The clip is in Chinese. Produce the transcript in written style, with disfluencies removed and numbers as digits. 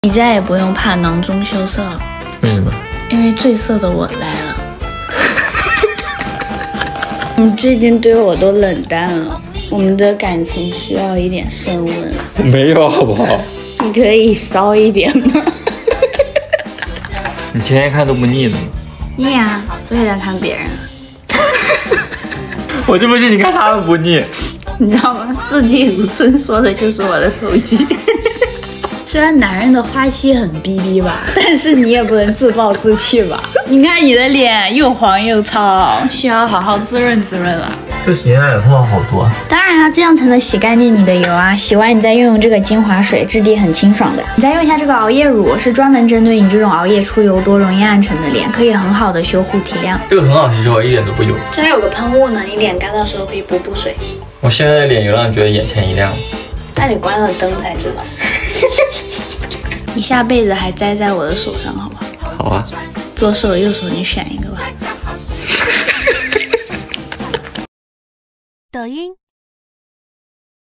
你再也不用怕囊中羞涩了。 为什么？ 因为最色的我来了。你最近对我都冷淡了，我们的感情需要一点升温。 没有，好不好？ 你可以烧一点吗？ 你天天看都不腻的吗？ 腻啊，所以在看别人。 我就不信你看他们不腻。 你知道吗？四季如春说的就是我的手机。虽然男人的花期很逼逼吧，但是你也不能自暴自弃吧。你看你的脸又黄又糙，需要好好滋润滋润了。 这洗面奶有套好多。 当然啊，这样才能洗干净你的油啊。洗完你再用这个精华水，质地很清爽的。你再用一下这个熬夜乳，是专门针对你这种熬夜出油多、容易暗沉的脸，可以很好的修护提亮。 这个很好吸收，一点都不油。 这还有个喷雾呢，你脸干的时候可以补补水。 我现在的脸有让你觉得眼前一亮。 那你关了灯才知道。你下辈子还栽在我的手上，好不好？ 好啊。 左手右手你选一个吧。 抖音。